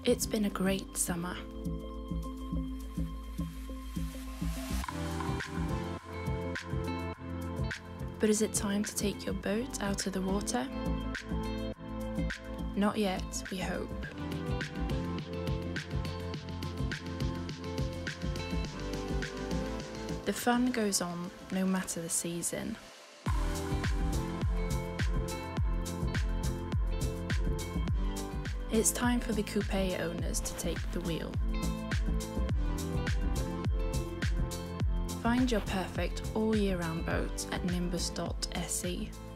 It's been a great summer. But is it time to take your boat out of the water? Not yet, we hope. The fun goes on no matter the season. It's time for the coupe owners to take the wheel. Find your perfect all year round boat at nimbus.se.